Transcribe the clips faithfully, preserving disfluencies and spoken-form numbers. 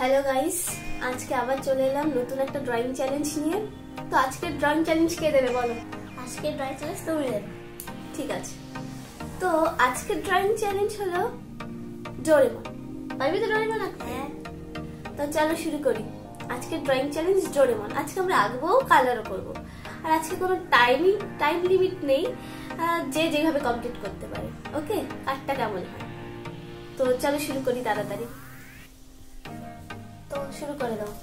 Hello guys, আজকে আবার চলে এলাম নতুন একটা ড্রয়িং চ্যালেঞ্জ নিয়ে। তো আজকের ড্রয়িং চ্যালেঞ্জ কে দেবে বলো? আজকের ড্রয়িং চ্যালেঞ্জ তুমি দেবে। ঠিক আছে, তো আজকের ড্রয়িং চ্যালেঞ্জ হলো ডোরেমন। পারবি তো ডোরেমন আঁকতে? হ্যাঁ। তো চলো শুরু করি। আজকের ড্রয়িং চ্যালেঞ্জ ডোরেমন। আজকে আমরা আঁকবো, কালারও করবো। আর আজকে কোনো টাইমিং টাইম লিমিট নেই, যে যেভাবে কমপ্লিট করতে পারে। ওকে, কার্ডটা কেমন হয়? তো চলো শুরু করি তাড়াতাড়ি। তো শুরু করে দাও।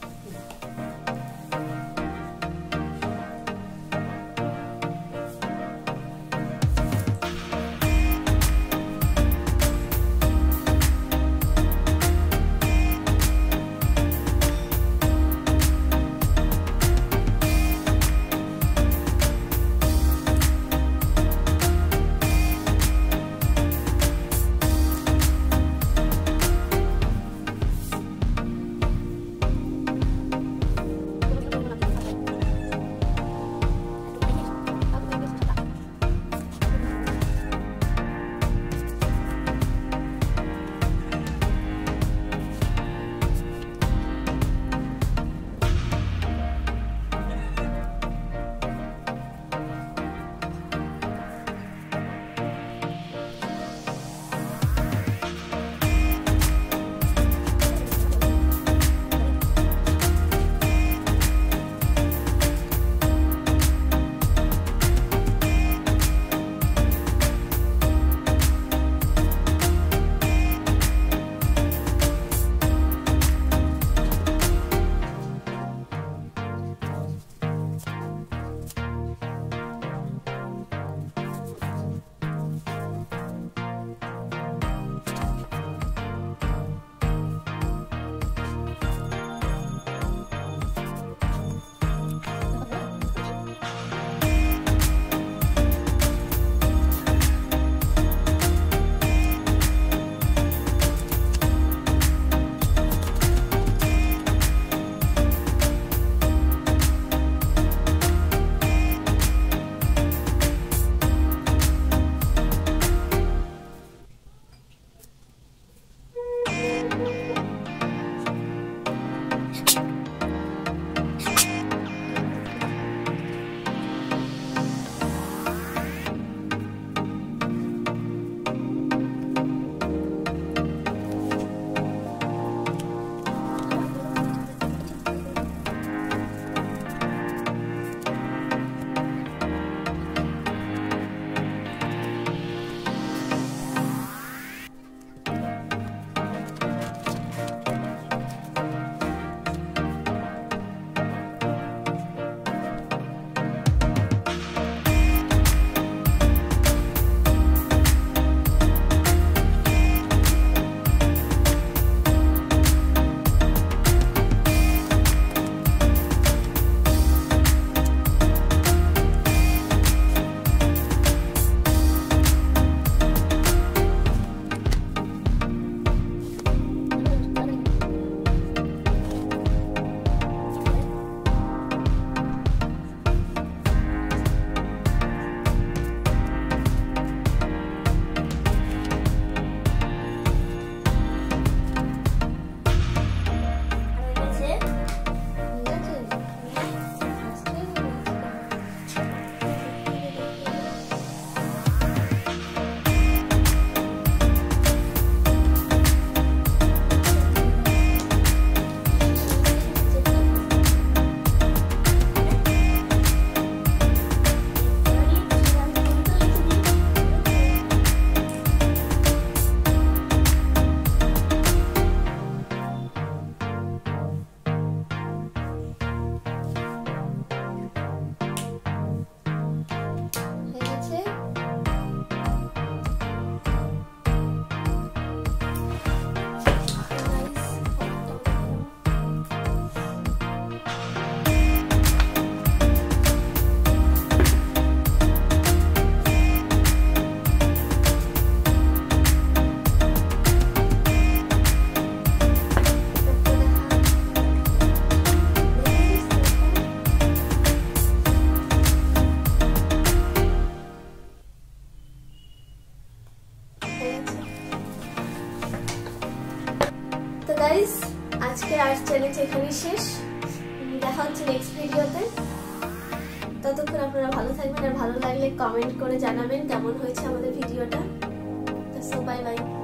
গাইস আজকের আর্ট চ্যালেঞ্জ এখানেই শেষ। দেখা হচ্ছে নেক্সট ভিডিওতে। ততক্ষণ আপনারা ভালো থাকবেন, আর ভালো লাগলে কমেন্ট করে জানাবেন কেমন হয়েছে আমাদের ভিডিওটা। তো বাই বাই।